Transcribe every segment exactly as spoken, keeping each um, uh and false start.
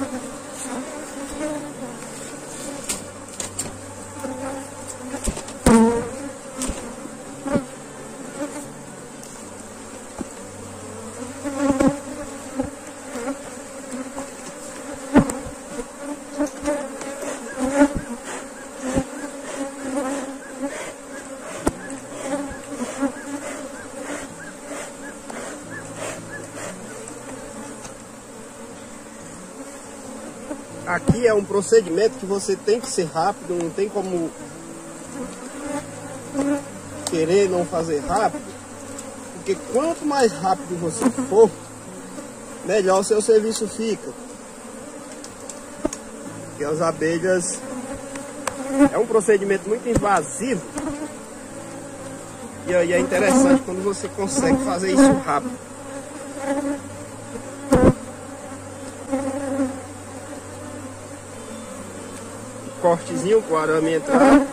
Aqui é um procedimento que você tem que ser rápido, não tem como querer não fazer rápido, porque quanto mais rápido você for, melhor o seu serviço fica. Porque as abelhas é um procedimento muito invasivo, e aí é interessante quando você consegue fazer isso rápido. Cortezinho para o arame entrar.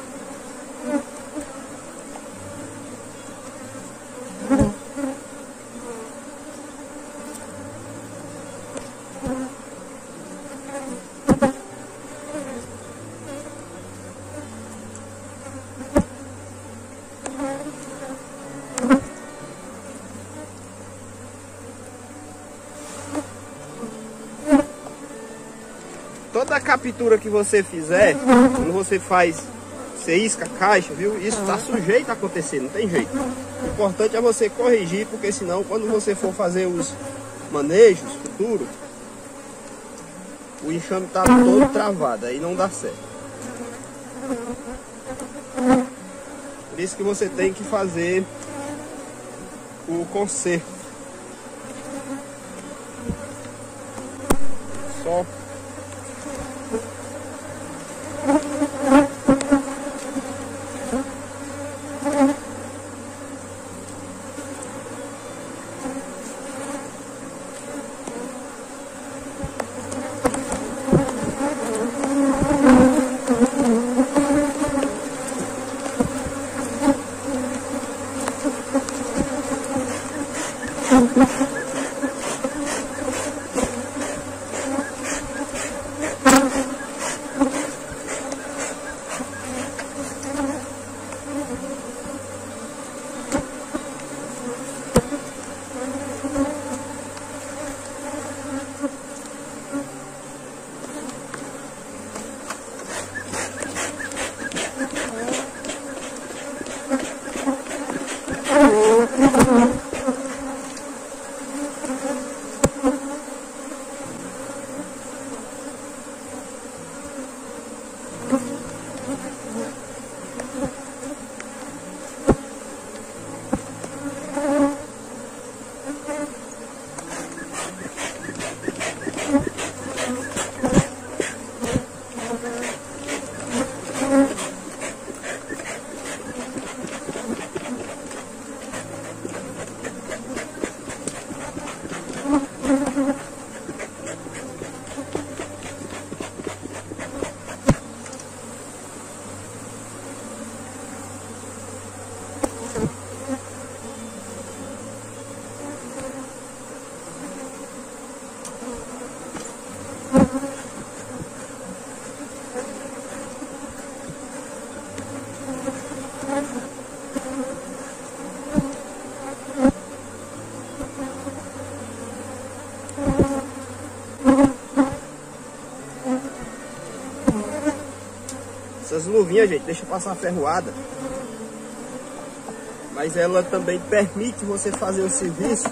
Toda a captura que você fizer, quando você faz, você isca a caixa, viu? Isso está sujeito a acontecer, não tem jeito. O importante é você corrigir, porque senão quando você for fazer os manejos futuros, o enxame está todo travado, aí não dá certo. Por isso que você tem que fazer o conserto. Só essas luvinhas, gente, deixa passar a ferroada, mas ela também permite você fazer o serviço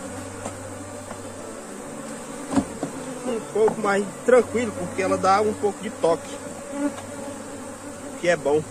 um pouco mais tranquilo, porque ela dá um pouco de toque, que é bom.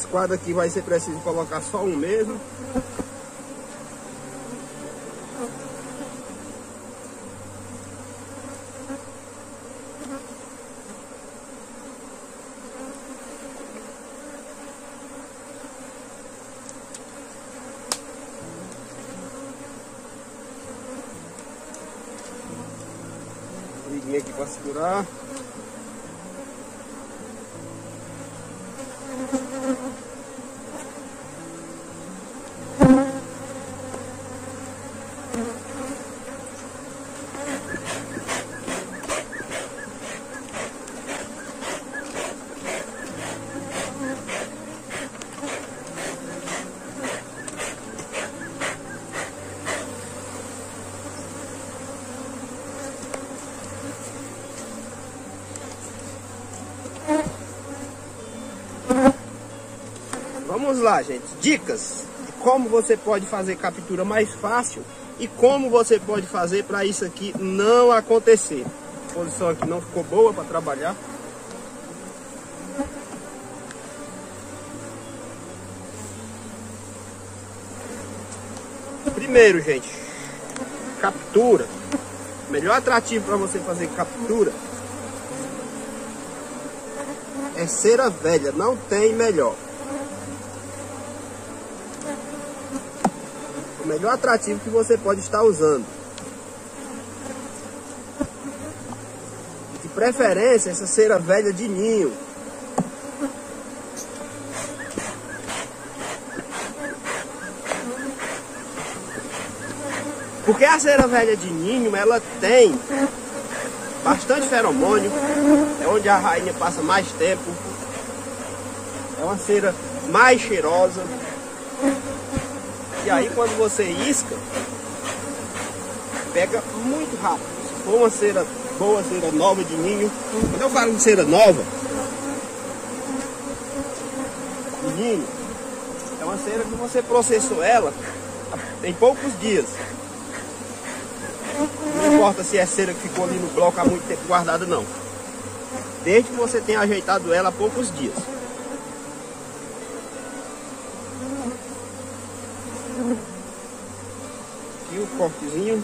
esquadro aqui vai ser preciso colocar só um mesmo. Liguinha aqui para segurar. Vamos lá, gente, dicas de como você pode fazer captura mais fácil e como você pode fazer para isso aqui não acontecer. A posição aqui não ficou boa para trabalhar. Primeiro, gente, captura. O melhor atrativo para você fazer captura é cera velha, não tem melhor. O melhor atrativo que você pode estar usando. De preferência, essa cera velha de ninho. Porque a cera velha de ninho, ela tem bastante feromônio. É onde a rainha passa mais tempo. É uma cera mais cheirosa. E aí quando você isca, pega muito rápido. Se for uma cera boa, cera nova de ninho. Quando eu falo de cera nova de ninho, é uma cera que você processou ela em poucos dias. Não importa se é cera que ficou ali no bloco há muito tempo guardada, não. Desde que você tenha ajeitado ela há poucos dias. Aqui o cortezinho.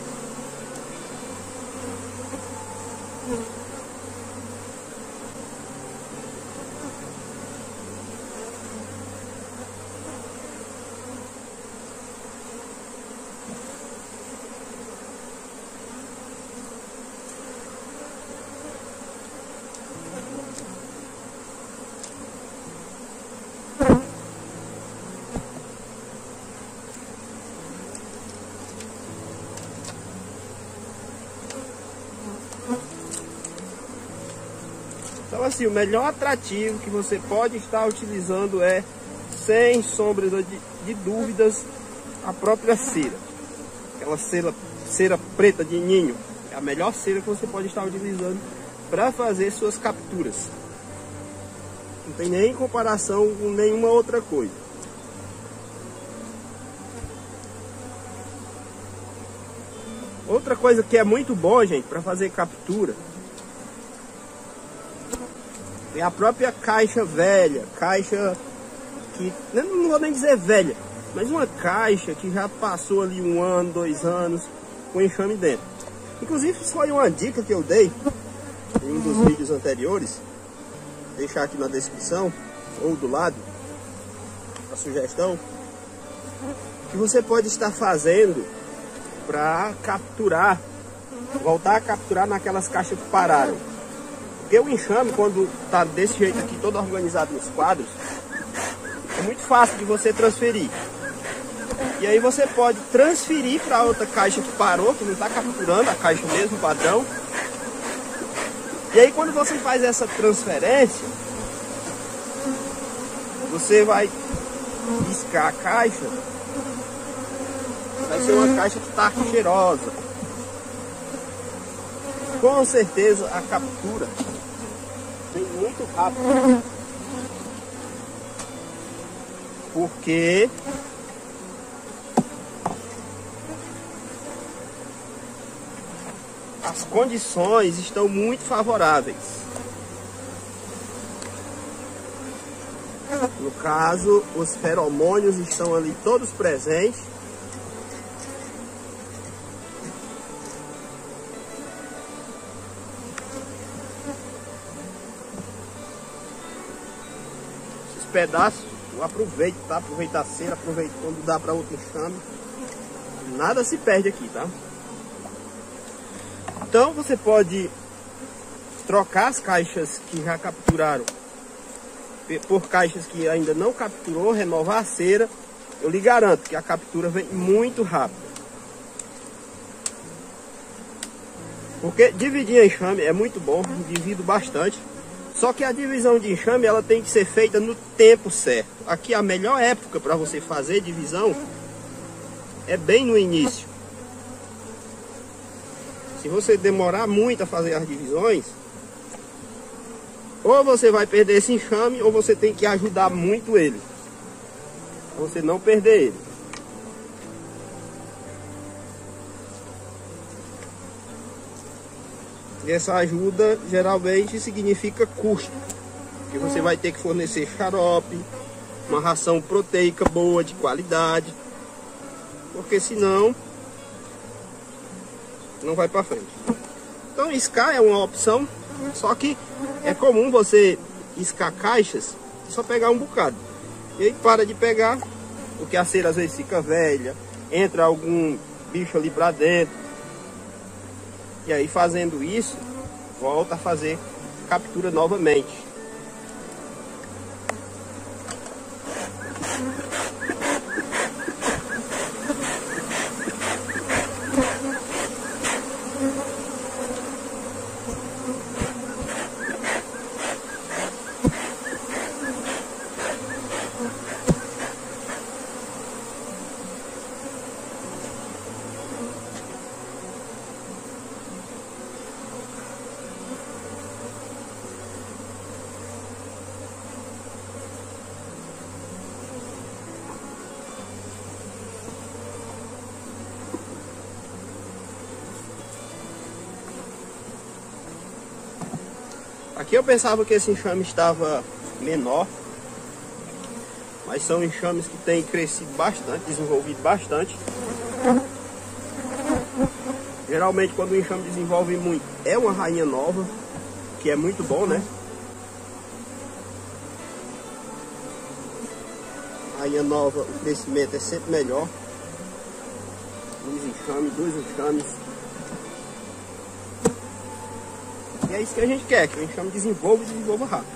Então assim, o melhor atrativo que você pode estar utilizando é, sem sombra de, de dúvidas, a própria cera. Aquela cera, cera preta de ninho. É a melhor cera que você pode estar utilizando para fazer suas capturas. Não tem nem comparação com nenhuma outra coisa. Outra coisa que é muito bom, gente, para fazer captura é a própria caixa velha, caixa que, não vou nem dizer velha, mas uma caixa que já passou ali um ano, dois anos, com enxame dentro. Inclusive isso foi uma dica que eu dei em um dos vídeos anteriores, vou deixar aqui na descrição, ou do lado, a sugestão, que você pode estar fazendo para capturar, voltar a capturar naquelas caixas que pararam. Porque o enxame, quando está desse jeito aqui, todo organizado nos quadros, é muito fácil de você transferir. E aí você pode transferir para outra caixa que parou, que não está capturando, a caixa mesmo, padrão. E aí quando você faz essa transferência, você vai riscar a caixa, vai ser uma caixa que está cheirosa. Com certeza a captura vem muito rápido, porque as condições estão muito favoráveis. No caso, os feromônios estão ali todos presentes. Esses pedaços, eu aproveito, tá? Aproveita a cera, aproveito quando dá para outro enxame. Nada se perde aqui, tá? Então você pode trocar as caixas que já capturaram por caixas que ainda não capturou, renovar a cera. Eu lhe garanto que a captura vem muito rápido. Porque dividir enxame é muito bom, divido bastante. Só que a divisão de enxame ela tem que ser feita no tempo certo. Aqui a melhor época para você fazer divisão é bem no início. Se você demorar muito a fazer as divisões, ou você vai perder esse enxame, ou você tem que ajudar muito ele, pra você não perder ele. E essa ajuda geralmente significa custo, porque você vai ter que fornecer xarope, uma ração proteica boa, de qualidade, porque senão não vai para frente. Então iscar é uma opção, só que é comum você iscar caixas e só pegar um bocado. E aí para de pegar, porque a cera às vezes fica velha, entra algum bicho ali para dentro. E aí fazendo isso, volta a fazer captura novamente. Aqui eu pensava que esse enxame estava menor, mas são enxames que têm crescido bastante, desenvolvido bastante. Geralmente quando o enxame desenvolve muito, é uma rainha nova, que é muito bom, né? Rainha nova, o crescimento é sempre melhor. Um enxame, dois enxames. E é isso que a gente quer, que o enxame desenvolva e desenvolva rápido.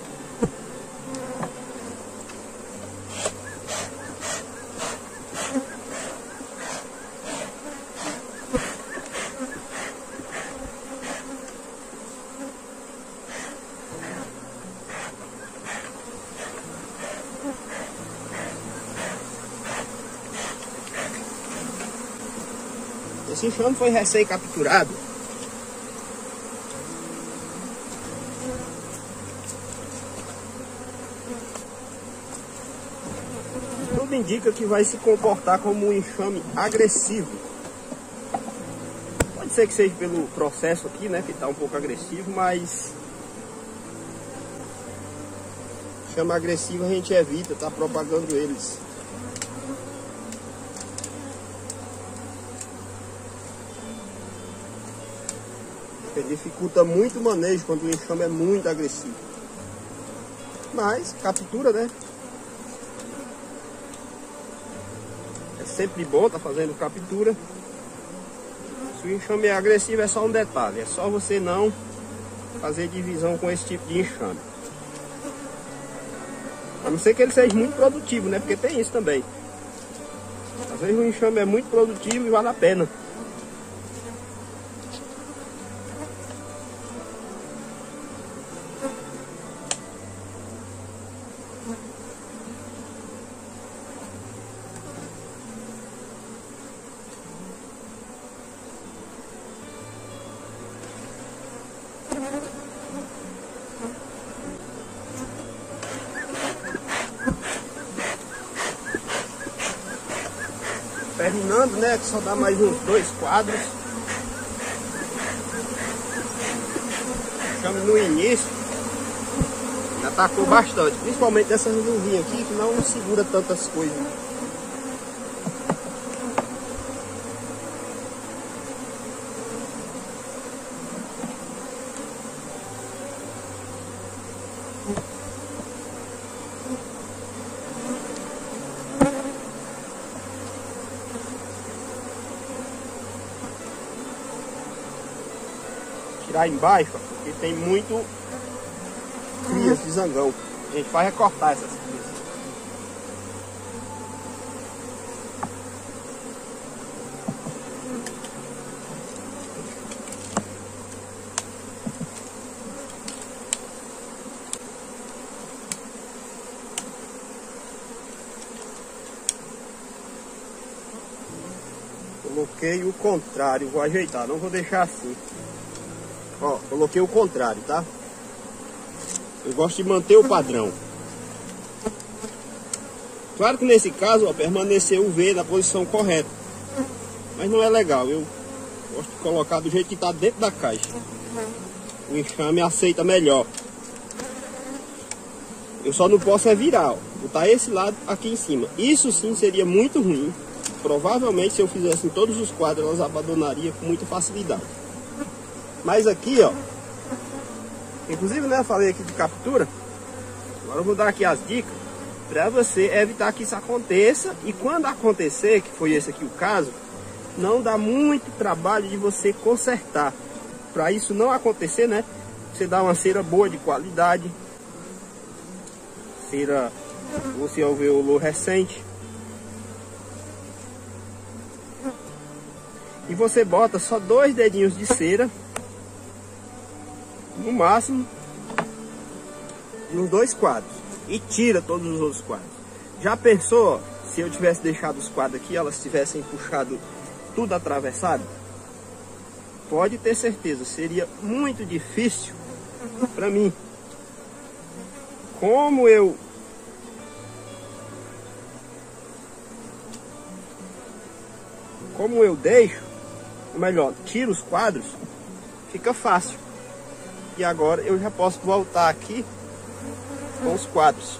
Esse enxame foi recém-capturado. Tudo indica que vai se comportar como um enxame agressivo. Pode ser que seja pelo processo aqui, né, que está um pouco agressivo, mas enxame agressivo a gente evita, tá propagando eles. Porque dificulta muito o manejo quando o enxame é muito agressivo. Mas captura, né? É sempre bom estar tá fazendo captura. Se o enxame é agressivo é só um detalhe. É só você não fazer divisão com esse tipo de enxame. A não ser que ele seja muito produtivo, né? Porque tem isso também. Às vezes o enxame é muito produtivo e vale a pena. Terminando, né? Que só dá mais uns dois quadros. Chama no início. Ainda atacou bastante, principalmente dessas luvinhas aqui que não segura tantas coisas. Tirar embaixo, porque tem muito crias de zangão. A gente vai recortar essas crias. Coloquei o contrário, vou ajeitar, não vou deixar assim. Ó, coloquei o contrário, tá? Eu gosto de manter o padrão. Claro que nesse caso, ó, permaneceu o V na posição correta. Mas não é legal, eu gosto de colocar do jeito que está dentro da caixa. O enxame aceita melhor. Eu só não posso é virar, ó, botar esse lado aqui em cima. Isso sim seria muito ruim. Provavelmente se eu fizesse em todos os quadros, elas abandonariam com muita facilidade. Mas aqui, ó, inclusive, né, eu falei aqui de captura. Agora eu vou dar aqui as dicas para você evitar que isso aconteça. E quando acontecer, que foi esse aqui o caso, não dá muito trabalho de você consertar. Para isso não acontecer, né, você dá uma cera boa de qualidade. Cera, você alveolou recente. E você bota só dois dedinhos de cera, no máximo, nos dois quadros, e tira todos os outros quadros. Já pensou, ó, se eu tivesse deixado os quadros aqui, elas tivessem puxado tudo atravessado? Pode ter certeza, seria muito difícil para mim. Como eu como eu deixo, ou melhor, tiro os quadros, fica fácil. E agora eu já posso voltar aqui com os quadros.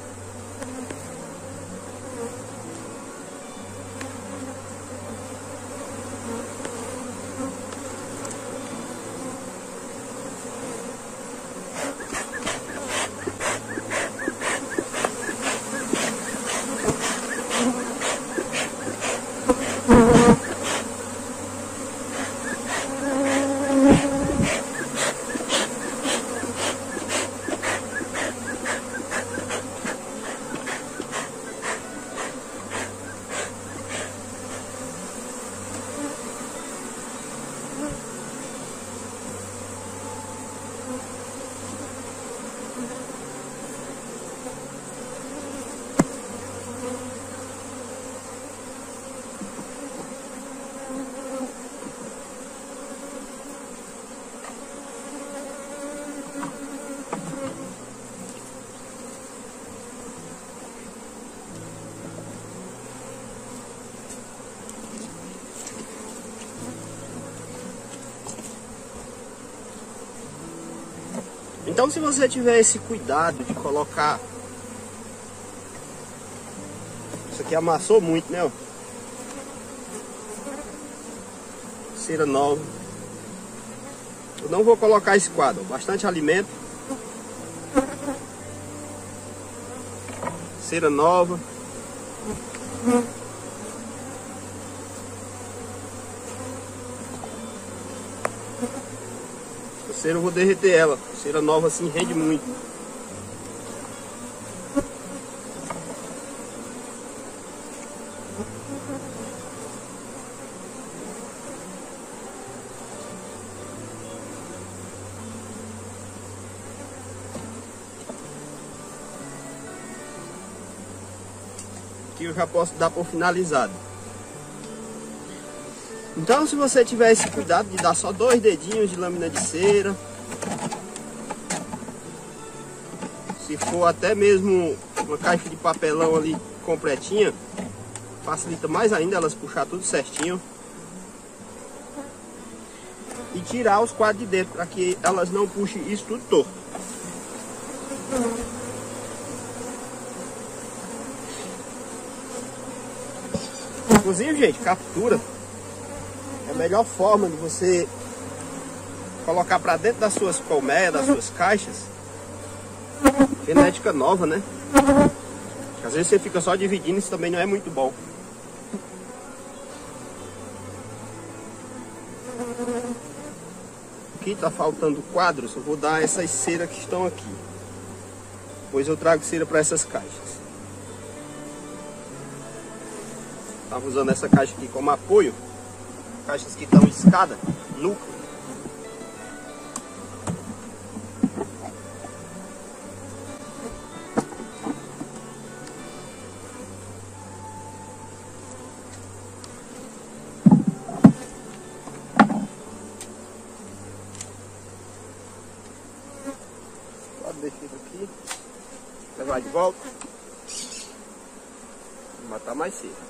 Então, se você tiver esse cuidado de colocar... Isso aqui amassou muito, né? Ó. Cera nova. Eu não vou colocar esse quadro. Bastante alimento. Cera nova. Cera eu vou derreter ela. Cera nova assim rende muito. Aqui eu já posso dar por finalizado. Então, se você tiver esse cuidado de dar só dois dedinhos de lâmina de cera, se for até mesmo uma caixa de papelão ali completinha, facilita mais ainda elas puxar tudo certinho. E tirar os quadros de dentro, para que elas não puxem isso tudo torto. Inclusive, gente, captura é a melhor forma de você colocar para dentro das suas colmeias, das suas caixas, genética nova, né? Às vezes você fica só dividindo, isso também não é muito bom. Aqui tá faltando quadros, eu vou dar essas ceras que estão aqui. Depois eu trago cera para essas caixas. Estava usando essa caixa aqui como apoio. Caixas que estão em escada, núcleo. Pode deixar isso aqui, levar de volta. Vou matar mais cedo.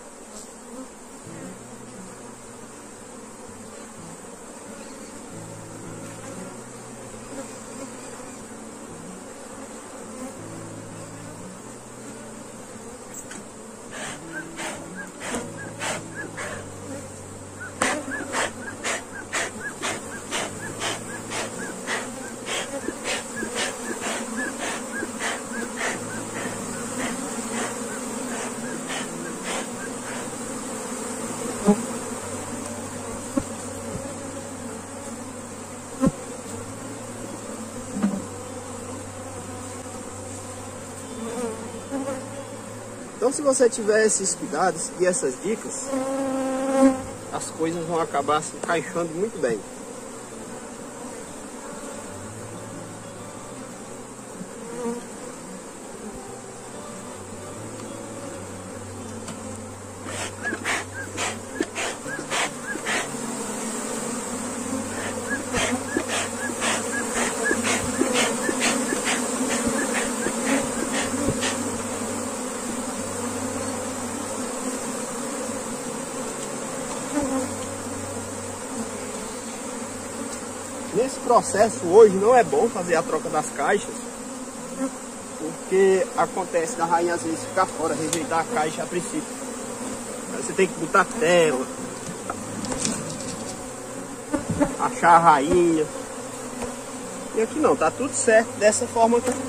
Então, se você tiver esses cuidados e essas dicas, as coisas vão acabar se encaixando muito bem. Nesse processo hoje não é bom fazer a troca das caixas, porque acontece da rainha às vezes ficar fora, rejeitar a caixa a princípio. Aí você tem que botar tela, achar a rainha. E aqui não, tá tudo certo dessa forma aqui.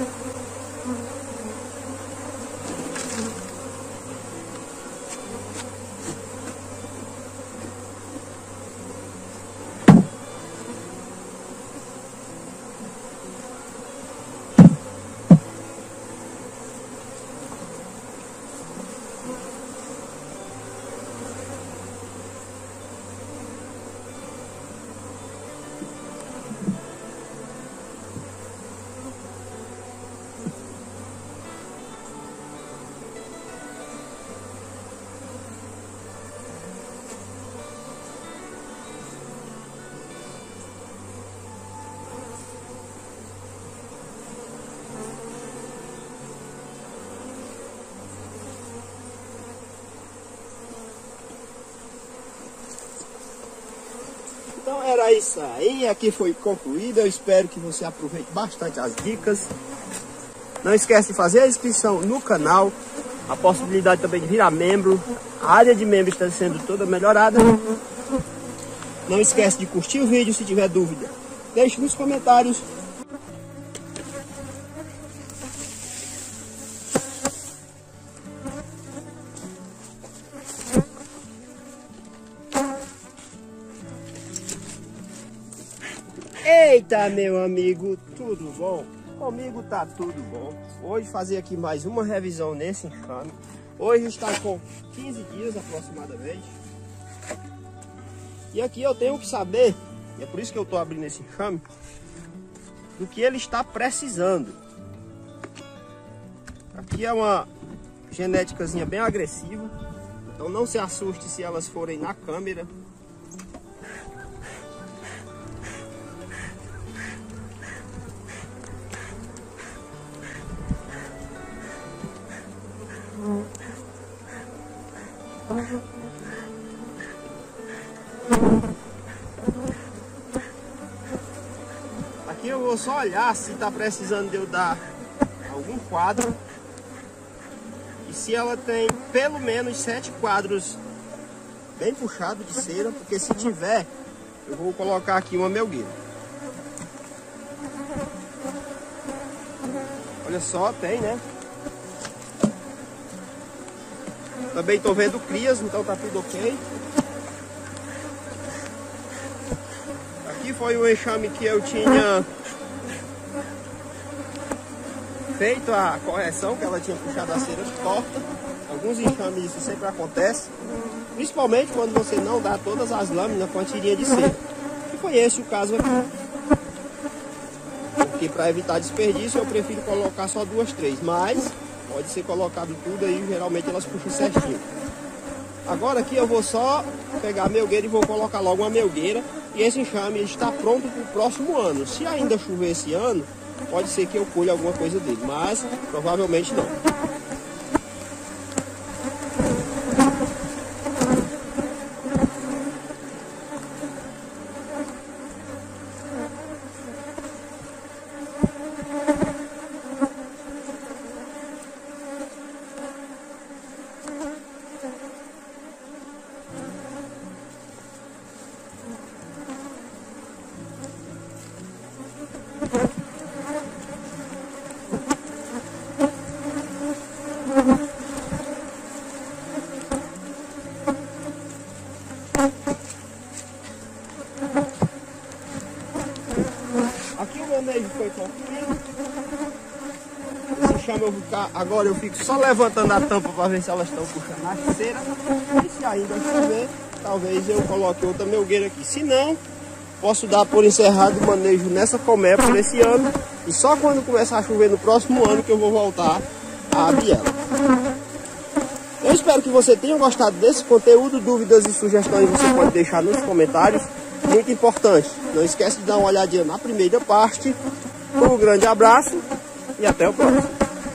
Então era isso aí, aqui foi concluído. Eu espero que você aproveite bastante as dicas. Não esquece de fazer a inscrição no canal, a possibilidade também de virar membro. A área de membro está sendo toda melhorada. Não esquece de curtir o vídeo, se tiver dúvida, deixe nos comentários. Eita, meu amigo, tudo bom? Comigo tá tudo bom. Hoje fazer aqui mais uma revisão nesse enxame. Hoje está com quinze dias aproximadamente. E aqui eu tenho que saber, e é por isso que eu tô abrindo esse enxame, do que ele está precisando. Aqui é uma genéticazinha bem agressiva, então não se assuste se elas forem na câmera. Aqui eu vou só olhar se está precisando de eu dar algum quadro e se ela tem pelo menos sete quadros bem puxado de cera, porque se tiver, eu vou colocar aqui uma melgueira. Olha só, tem, né? Também estou vendo crias, então tá tudo ok. Aqui foi o enxame que eu tinha feito a correção, que ela tinha puxado a cera torta. Alguns enxames isso sempre acontece, principalmente quando você não dá todas as lâminas com a tirinha de cera. E foi esse o caso aqui. Porque para evitar desperdício eu prefiro colocar só duas, três, mas pode ser colocado tudo aí, geralmente elas puxam certinho. Agora aqui eu vou só pegar a melgueira e vou colocar logo uma melgueira. E esse enxame está pronto para o próximo ano. Se ainda chover esse ano, pode ser que eu colhe alguma coisa dele, mas provavelmente não. Aqui o manejo foi concluído. Esse enxame eu vou ficar, agora eu fico só levantando a tampa para ver se elas estão puxando a cera. E se ainda chover, talvez eu coloque outra melgueira aqui. Se não, posso dar por encerrado o manejo nessa colmeia por esse ano. E só quando começar a chover no próximo ano que eu vou voltar a abrir ela. Eu espero que você tenha gostado desse conteúdo. Dúvidas e sugestões você pode deixar nos comentários. Muito importante, não esquece de dar uma olhadinha na primeira parte. Um grande abraço e até o próximo.